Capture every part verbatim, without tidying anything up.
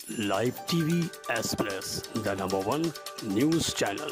Live TV express, the number one news channel.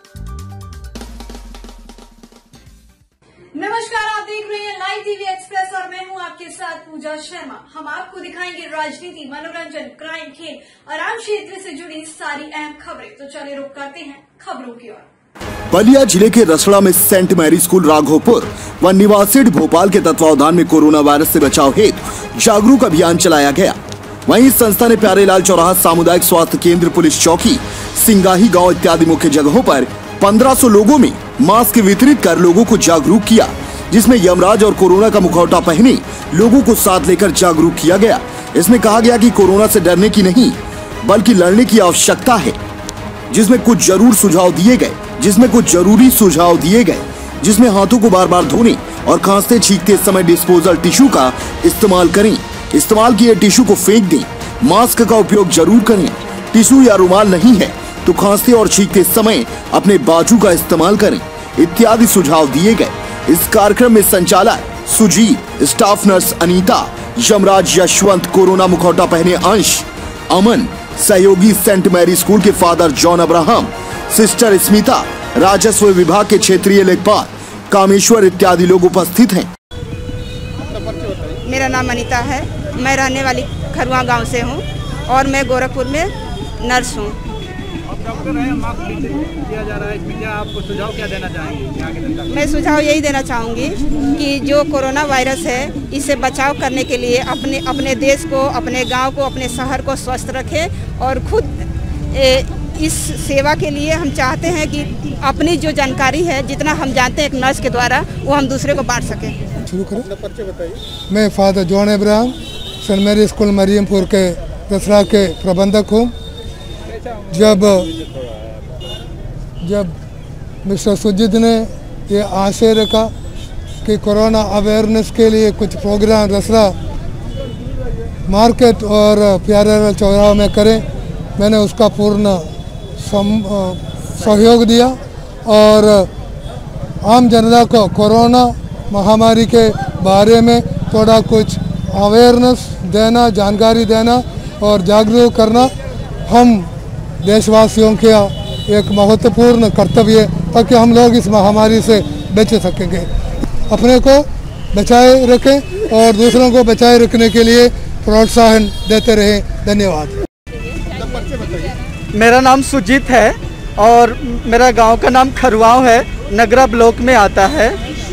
नमस्कार, आप देख रहे हैं लाइव टीवी एक्सप्रेस और मैं हूं आपके साथ पूजा शर्मा। हम आपको दिखाएंगे राजनीति, मनोरंजन, क्राइम, खेल और आम क्षेत्र से जुड़ी सारी अहम खबरें। तो चलिए रुक करते हैं खबरों की ओर। बलिया जिले के रसड़ा में सेंट मैरी स्कूल राघोपुर व निवासित भोपाल के तत्वावधान में कोरोना वायरस से बचाव हेतु जागरूक अभियान चलाया गया। वहीं इस संस्था ने प्यारेलाल चौराहा, सामुदायिक स्वास्थ्य केंद्र, पुलिस चौकी, सिंगाही गांव इत्यादि मुख्य जगहों पर पंद्रह सौ लोगों में मास्क वितरित कर लोगों को जागरूक किया, जिसमें यमराज और कोरोना का मुखौटा पहने लोगों को साथ लेकर जागरूक किया गया। इसमें कहा गया कि कोरोना से डरने की नहीं बल्कि लड़ने की आवश्यकता है, जिसमें कुछ जरूर सुझाव दिए गए जिसमें कुछ जरूरी सुझाव दिए गए जिसमें हाथों को बार बार धोने और खांसते छींकते समय डिस्पोजल टिश्यू का इस्तेमाल करें, इस्तेमाल किए टिश्यू को फेंक दें, मास्क का उपयोग जरूर करें, टिश्यू या रुमाल नहीं है तो खांसते और छींकते समय अपने बाजू का इस्तेमाल करें इत्यादि सुझाव दिए गए। इस कार्यक्रम में संचालक Sujit, staff nurse Anita, Yamraj Yashwant, corona मुखौटा पहने अंश, अमन, सहयोगी सेंट मैरी स्कूल के father John Abraham, sister Smita, राजस्व विभाग के क्षेत्रीय लेखपाल कामेश्वर इत्यादि लोग उपस्थित हैं। मेरा नाम अनीता है, मैं रहने वाली खरुआ गांव से हूं और मैं गोरखपुर में नर्स हूं। अब डॉक्टर हैं, मास्क दिया जा रहा है, इसमें क्या आप सुझाव क्या देना चाहेंगे आगे जनता को? मैं सुझाव यही देना चाहूँगी कि जो कोरोना वायरस है इससे बचाव करने के लिए अपने अपने देश को, अपने गांव को, अपने शहर को स्वस्थ रखें और खुद ए, इस सेवा के लिए हम चाहते हैं कि अपनी जो जानकारी है, जितना हम जानते हैं एक नर्स के द्वारा, वो हम दूसरे को बांट सकें। शुरू करें। मैं father John Abraham, saint Mary school Mariyampur के रसड़ा के प्रबंधक हूँ। जब जब मिस्टर सुजीत ने ये आशय रखा कि कोरोना अवेयरनेस के लिए कुछ प्रोग्राम रसड़ा मार्केट और प्यारेलाल चौराहा में करें, मैंने उसका पूर्ण सहयोग दिया और आम जनता को कोरोना महामारी के बारे में थोड़ा कुछ अवेयरनेस देना, जानकारी देना और जागरूक करना हम देशवासियों का एक महत्वपूर्ण कर्तव्य है, ताकि हम लोग इस महामारी से बच सकेंगे। अपने को बचाए रखें और दूसरों को बचाए रखने के लिए प्रोत्साहन देते रहें। धन्यवाद। मेरा नाम सुजीत है और मेरा गांव का नाम खरुआव है, नगरा ब्लॉक में आता है।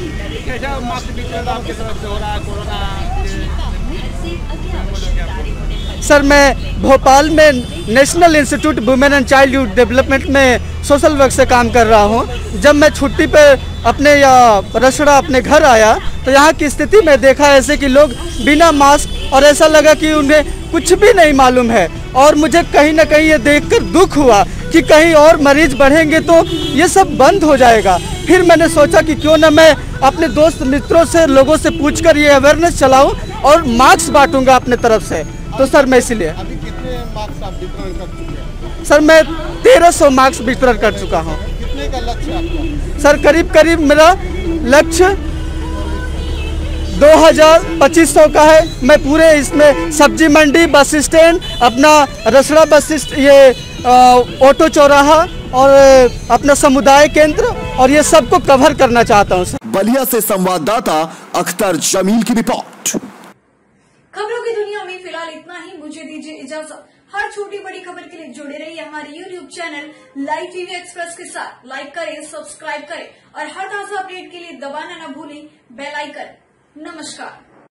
सर, मैं भोपाल में national institute women and child development में सोशल वर्क से काम कर रहा हूं। जब मैं छुट्टी पे अपने या रसड़ा अपने घर आया तो यहाँ की स्थिति में देखा ऐसे कि लोग बिना मास्क, और ऐसा लगा कि उन्हें कुछ भी नहीं मालूम है। और मुझे कहीं ना कहीं ये देखकर दुख हुआ कि कहीं और मरीज बढ़ेंगे तो ये सब बंद हो जाएगा। फिर मैंने सोचा कि क्यों ना मैं अपने दोस्त मित्रों से, लोगों से पूछकर ये अवेयरनेस चलाऊं और मास्क बांटूंगा अपने तरफ से। तो सर, मैं इसलिए अभी कितने मार्क्स आप वितरण कर चुके हैं? सर, मैं तेरह सौ मार्क्स वितरण कर चुका हूँ। कितने का लक्ष्य आपका? सर, करीब करीब मेरा लक्ष्य दो हजार पच्चीस सौ का है। मैं पूरे इसमें सब्जी मंडी, बस स्टैंड, अपना रसड़ा बस ये ऑटो चौराहा और अपना समुदाय केंद्र और ये सबको कवर करना चाहता हूँ। बलिया से संवाददाता अख्तर जमील की रिपोर्ट। खबरों की दुनिया में फिलहाल इतना ही। मुझे दीजिए इजाजत। हर छोटी बड़ी खबर के लिए जुड़े रहिए हमारे YouTube channel live TV express के साथ। लाइक करें, सब्सक्राइब करें और हर ताजा अपडेट के लिए दबाना न भूलें बेल आइकन। नमस्कार।